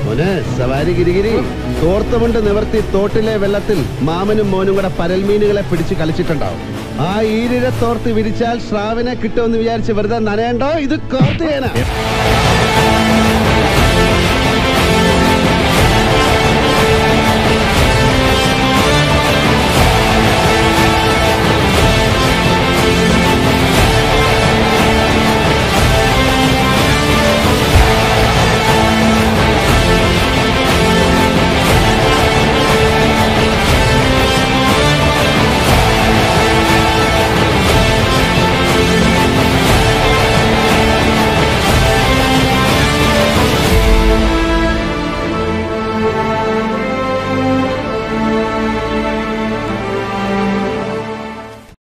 മോനെ സവാരി ഗിരിഗിരി തോർത്തുമുണ്ട് നിവർത്തി തോട്ടിലെ വെള്ളത്തിൽ മാമനും മോനും കൂടെ പരൽമീനുകളെ പിടിച്ച് കളിച്ചിട്ടുണ്ടാവും. ആ ഈരിഴ തോർത്ത് വിരിച്ചാൽ ശ്രാവിനെ കിട്ടുമെന്ന് വിചാരിച്ച് വെറുതെ നനയണ്ടോ? ഇത് കോർത്ത് ചെയ്യാനാ.